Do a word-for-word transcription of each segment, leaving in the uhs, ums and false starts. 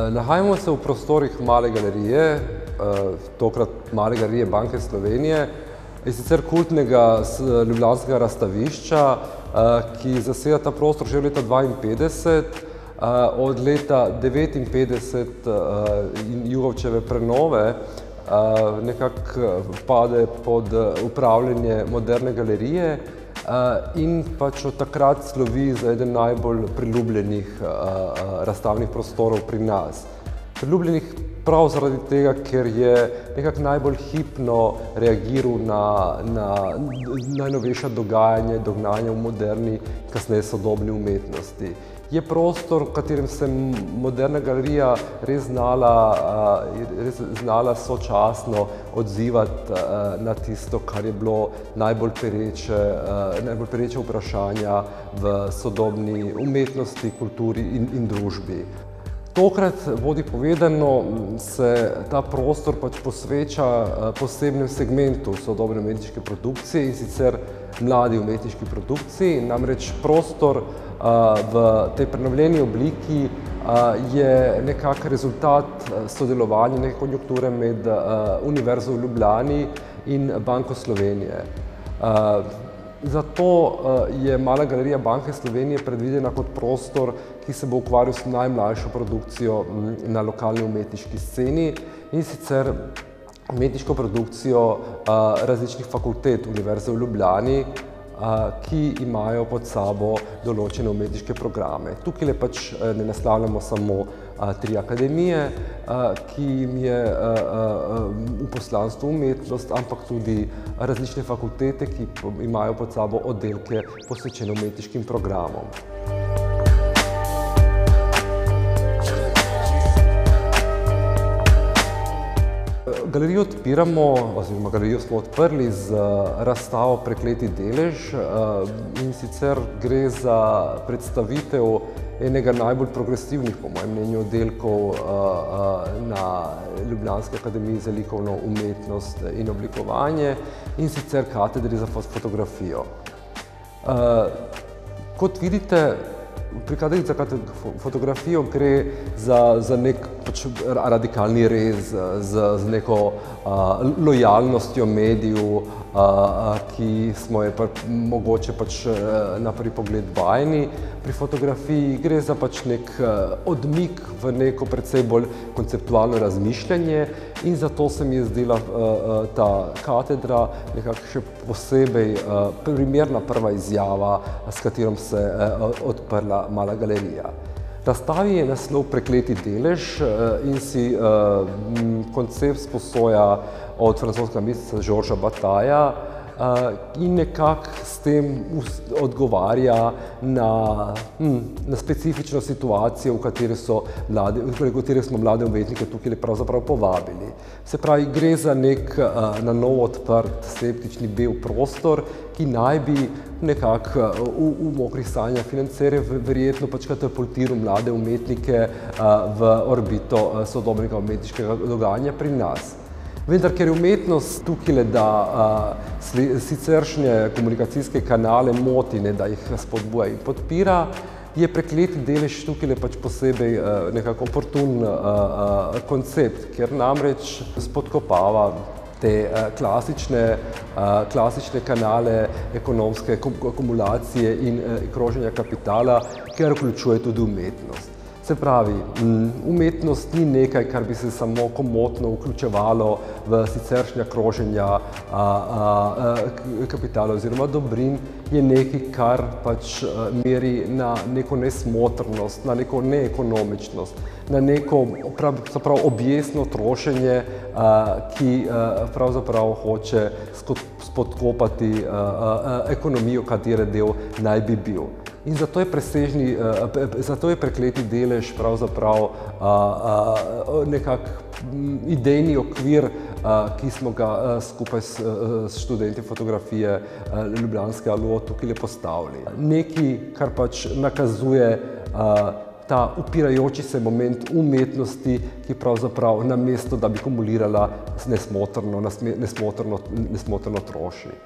Nahajamo se v prostorih Male galerije, tokrat Male galerije Banke Slovenije, in sicer kultnega ljubljanskega razstavišča, ki zaseda ta prostor že od leta dvainpetdeset, od leta devetinpetdeset in Jugovčeve prenove nekako pade pod upravljanje Moderne galerije in pač od takrat slovi za eden najbolj priljubljenih razstavnih prostorov pri nas. Priljubljenih prav zaradi tega, ker je nekako najbolj hipno reagiral na, na najnovejša dogajanja, dognanja v moderni, kasneje sodobni umetnosti. Je prostor, v katerem se Moderna galerija res znala, res znala sočasno odzivati na tisto, kar je bilo najbolj pereče, najbolj pereče vprašanja v sodobni umetnosti, kulturi in, in družbi. Tokrat, bodi povedano, se ta prostor pač posveča posebnem segmentu sodobne umetniške produkcije, in sicer mladi umetniški produkciji. Namreč prostor v tej prenovljeni obliki je nekako rezultat sodelovanja, neke konjunkture med Univerzo v Ljubljani in Banko Slovenije. Zato je Mala galerija Banke Slovenije predvidena kot prostor, ki se bo ukvarjal s najmlajšo produkcijo na lokalni umetniški sceni, in sicer umetniško produkcijo različnih fakultet Univerze v Ljubljani, ki imajo pod sabo določene umetniške programe. Tukaj pač ne naslavljamo samo tri akademije, ki jim je v poslanstvu umetnost, ampak tudi različne fakultete, ki imajo pod sabo oddelke posvečene umetniškim programom. Galerijo odpiramo, oziroma galerijo smo odprli z razstavo Prekleti delež, in sicer gre za predstavitev enega najbolj progresivnih, po mojem mnenju, oddelkov na Ljubljanski akademiji za likovno umetnost in oblikovanje, in sicer katedri za fotografijo. Kot vidite, pri katedri za fotografijo gre za, za nek pač radikalni rez, z, z neko a, lojalnostjo mediju, a, ki smo je pa, mogoče pač na prvi pogled vajeni. Pri fotografiji gre za pač nek odmik v neko precej bolj konceptualno razmišljanje, in zato se mi je zdela a, ta katedra nekako še posebej a, primerna prva izjava, s katerom se a, odprla Mala galerija. Razstavi je naslov Prekleti delež in si uh, koncept sposoja od francoskega mislca Georgesa Bataja uh, in nekako s tem odgovarja na, hm, na specifično situacijo, v kateri, so mlade, v kateri smo mlade umetnike tukaj pravzaprav povabili. Se pravi, gre za nek uh, na novo odprt, skeptični bel prostor, ki naj bi nekako v, v mokrih sanjah financerjev verjetno pač katapultiral mlade umetnike v orbito sodobnega umetniškega dogajanja pri nas. Vendar, ker je umetnost tukaj, da siceršnje komunikacijske kanale moti, ne, da jih spodbuja in podpira, je Prekleti delež tukaj pač posebej nekako oportun koncept, ker namreč spodkopava te klasične, klasične kanale ekonomske akumulacije in kroženja kapitala, ker vključuje tudi umetnost. Se pravi, umetnost ni nekaj, kar bi se samo komotno vključevalo v siceršnja kroženja a, a, kapitala oziroma dobrin, je nekaj, kar pač meri na neko nesmotrnost, na neko neekonomičnost, na neko pravzaprav objesno trošenje, a, ki a, pravzaprav hoče spodkopati a, a, ekonomijo, katere del naj bi bil. In zato je presežni, zato je Prekleti delež pravzaprav nekak idejni okvir, ki smo ga skupaj s študenti fotografije ljubljanske A L O tukaj postavili. Nekaj, kar pač nakazuje ta upirajoči se moment umetnosti, ki pravzaprav namesto, da bi kumulirala, nesmotrno, nesmotrno, nesmotrno troši.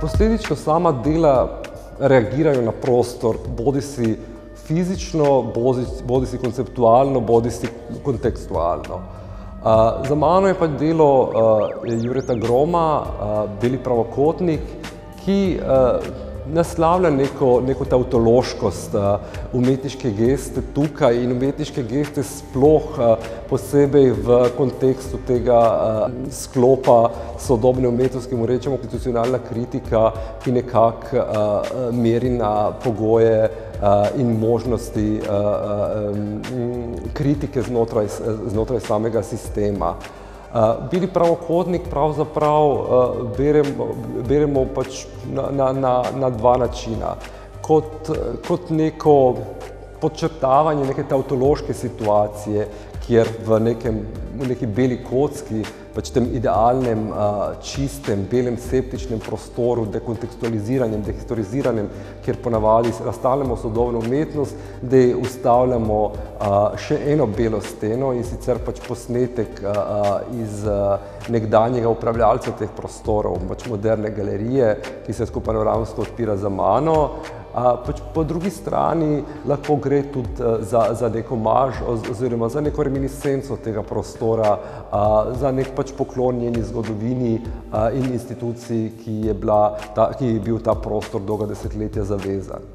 Posledično sama dela reagirajo na prostor, bodi si fizično, bodi si konceptualno, bodi si kontekstualno. Uh, za mano je pač delo uh, Jureta Groma, uh, Beli pravokotnik, ki uh, naslavlja neko, neko tautološkost uh, umetniške geste tukaj in umetniške geste sploh uh, posebej v kontekstu tega uh, sklopa sodobne umetnosti, mu rečemo institucionalna kritika, ki nekako uh, meri na pogoje uh, in možnosti uh, um, kritike znotraj, znotraj samega sistema. Uh, Beli pravokotnik pravzaprav uh, beremo, beremo pač na, na, na, na dva načina. Kot, kot neko podčrtavanje neke tautološke situacije, kjer v, nekem, v neki beli kocki, pač tem idealnem, uh, čistem, belem septičnem prostoru, dekontekstualiziranem, dehistoriziranem, kjer ponavadi razstavljamo sodobno umetnost, da ustavljamo uh, še eno belo steno in sicer pač posnetek uh, iz uh, nekdanjega upravljalca teh prostorov, pač moderne galerije, ki se tako panoramsko odpira za mano. Uh, pač po drugi strani lahko gre tudi uh, za, za nek omaž oziroma za neko reminiscenco tega prostora, uh, za nek pač poklon njeni zgodovini uh, in instituciji, ki je, bila ta, ki je bil ta prostor dolga desetletja zavezan.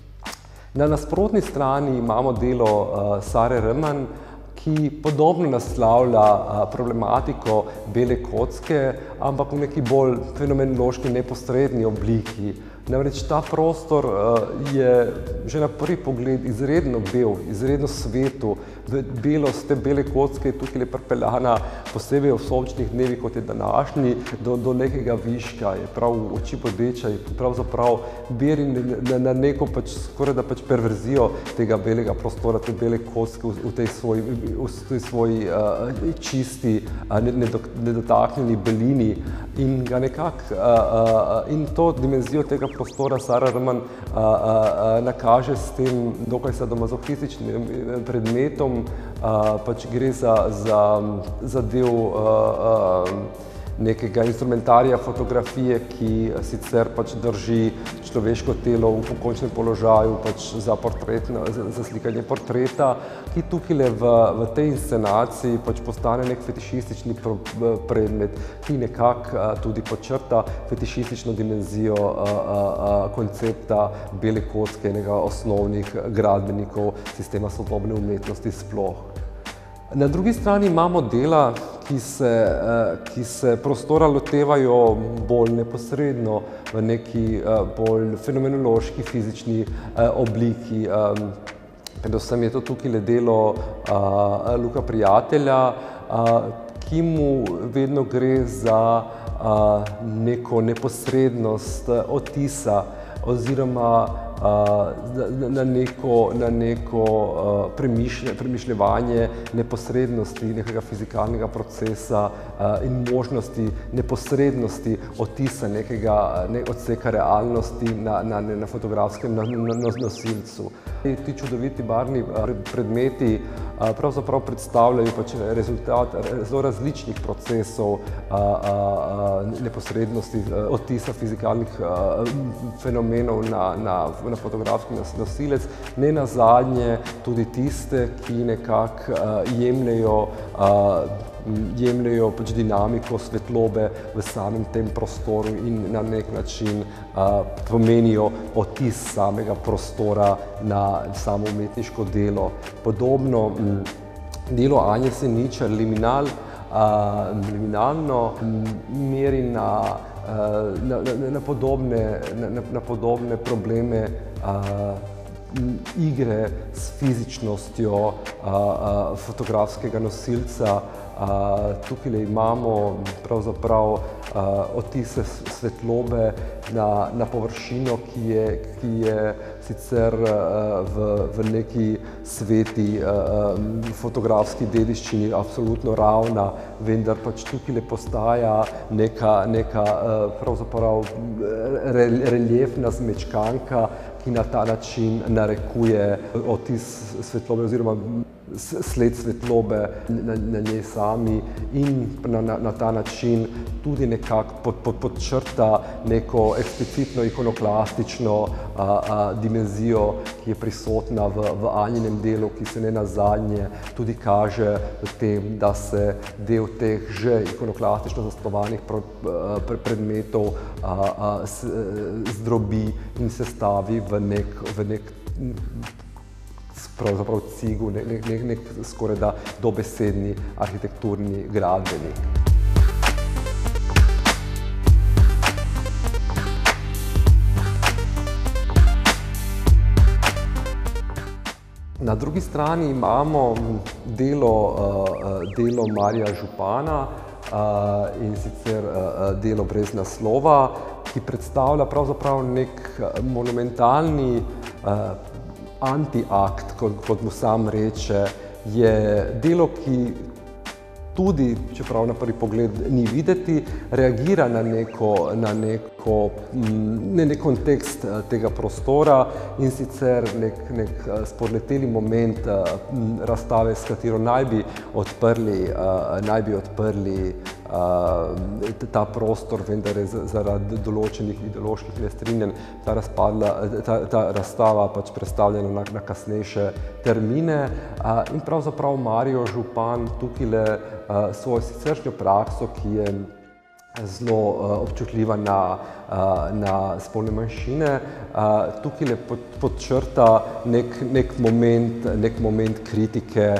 Na nasprotni strani imamo delo uh, Sare Rman, ki podobno naslavlja uh, problematiko bele kocke, ampak v neki bolj fenomenološki, neposredni obliki. Namreč ta prostor uh, je že na prvi pogled izredno bel, izredno svetu. Belost te bele kocke je tukaj pripeljana posebej v sončnih dnevih, kot je današnji, do, do nekega viška, je prav oči bodeča, je pravzaprav beri na, na neko pač skoraj da pač perverzijo tega belega prostora, te bele kocke v, v tej svoji, v tej svoji uh, čisti, uh, nedotaknjeni belini in ga nekako, uh, uh, in to dimenzijo tega prostora Sara Rman uh, uh, nakaže s tem dokaj sadomazohističnim predmetom. Uh, pač gre za, za, za del uh, uh, nekega instrumentarija fotografije, ki sicer pač drži človeško telo v pokončnem položaju pač za, portret, za, za slikanje portreta, ki tukaj v, v tej inscenaciji pač postane nek fetišistični predmet, ki nekako uh, tudi počrta fetišistično dimenzijo uh, uh, koncepta bele kocke, enega osnovnih gradbenikov sistema sodobne umetnosti sploh. Na drugi strani imamo dela, ki se, ki se prostora lotevajo bolj neposredno v neki bolj fenomenološki, fizični obliki. Predvsem je to tukaj delo Luka Prijatelja, ki mu vedno gre za neko neposrednost odtisa oziroma na neko, na neko premišljevanje neposrednosti nekega fizikalnega procesa in možnosti neposrednosti odtisa nekega ne, odseka realnosti na, na, na fotografskem nosilcu. Ti čudoviti barvni predmeti pravzaprav predstavljajo pač rezultat zelo različnih procesov neposrednosti odtisa fizikalnih fenomenov na, na na fotografski nosilec, ne nazadnje tudi tiste, ki nekako uh, jemljajo, uh, jemljajo pač dinamiko svetlobe v samem tem prostoru in na nek način uh, pomenijo odtis samega prostora na samo umetniško delo. Podobno m, delo Anje Seničar, Liminal, uh, liminalno m, meri na Na, na, na, podobne, na, na podobne probleme a, igre s fizičnostjo a, a, fotografskega nosilca. A, tukaj imamo pravzaprav a, odtise svetlobe na, na površino, ki je, ki je sicer a, v, v neki sveti a, fotografski dediščini absolutno ravna, vendar pač tukaj postaja neka, neka a, pravzaprav reljefna zmečkanka, ki na ta način narekuje odtis svetlobe oziroma sled svetlobe na, na njej sami in na, na, na ta način tudi nekako pod, pod, podčrta neko eksplicitno ikonoklastično a, a, dimenzijo, ki je prisotna v, v Anjinem delu, ki se ne nazadnje tudi kaže v tem, da se del teh že ikonoklastično zasnovanih predmetov a, a, s, zdrobi in se stavi v nek, v nek pravzaprav cigu, nek, nek, nek skoraj da dobesedni arhitekturni gradbenik. Na drugi strani imamo delo, delo Marija Župana in sicer delo brez naslova, ki predstavlja pravzaprav nek monumentalni antiakt, kot, kot mu sam reče, je delo, ki tudi, čeprav na prvi pogled ni videti, reagira na neko, na neko, ne, nek kontekst tega prostora in sicer nek, nek spodleteli moment razstave, s katero naj bi odprli, naj bi odprli ta prostor, vendar je zaradi določenih ideoloških nestrinjanj ta, ta, ta razstava pač prestavljena na, na kasnejše termine. In pravzaprav Marijo Župan tukajle svojo siceršnjo prakso, ki je zelo občutljiva na, na spolne manjšine, tukaj podčrta nek, nek, moment, nek moment kritike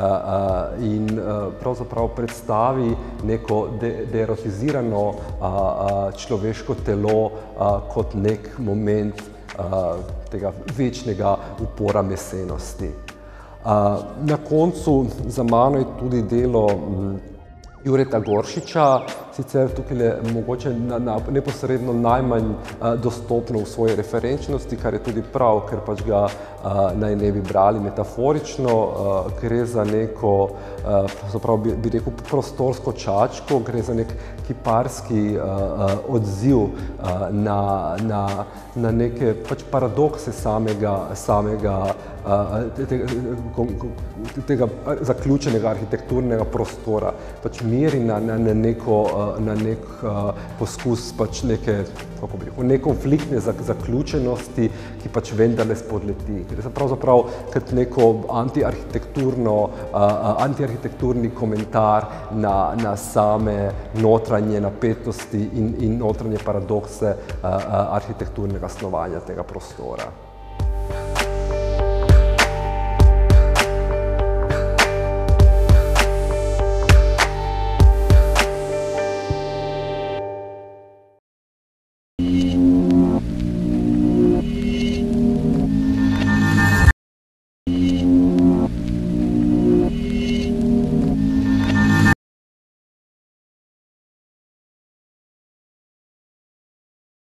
in pravzaprav predstavi neko de, deerotizirano človeško telo kot nek moment tega večnega upora mesenosti. Na koncu za mano je tudi delo Jureta Goršiča, sicer tukaj je mogoče na, na, neposredno najmanj a, dostopno v svoji referenčnosti, kar je tudi prav, ker pač ga a, naj ne bi brali metaforično. A, gre za neko, a, pravzaprav bi, bi rekel, prostorsko čačko, gre za nek kiparski a, a, odziv a, na, na, na neke pač paradokse samega, samega a, te, te, tega zaključenega arhitekturnega prostora. Pač meri na, na, na, neko, na nek uh, poskus pač neke, kako bi rekel, nekonfliktne zaključenosti, ki pač vendarle spodleti. Gre za pravzaprav kot neko antiarhitekturno, uh, antiarhitekturni komentar na, na same notranje napetosti in, in notranje paradokse uh, uh, arhitekturnega snovanja tega prostora.